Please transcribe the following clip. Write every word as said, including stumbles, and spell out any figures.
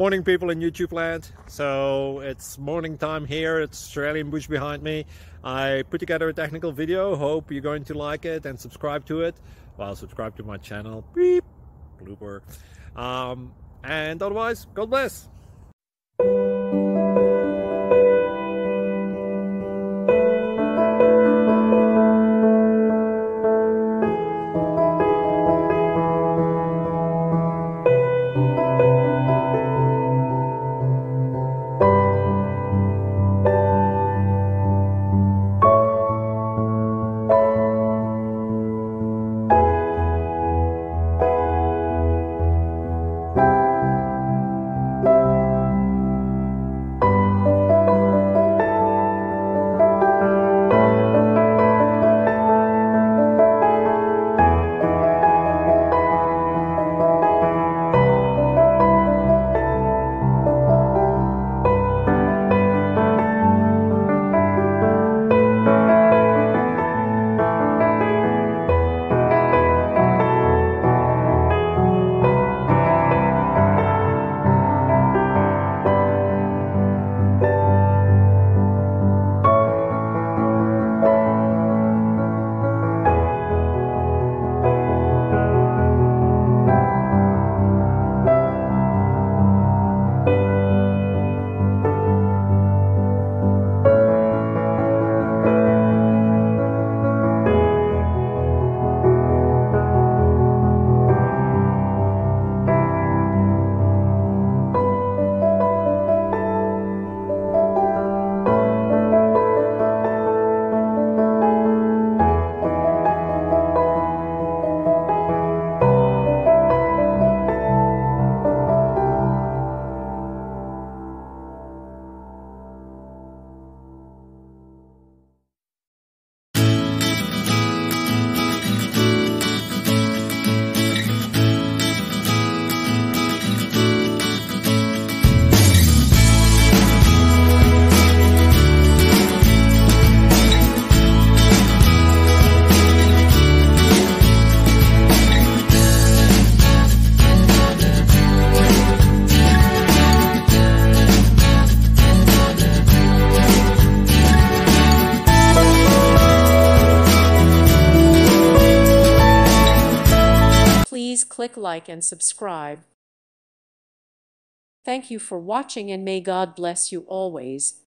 Morning, people in YouTube land. So it's morning time here. It's Australian bush behind me. I put together a technical video. Hope you're going to like it and subscribe to it. Well, subscribe to my channel. Beep. Blooper. Um, and otherwise, God bless. Please click like and subscribe. Thank you for watching, and may God bless you always.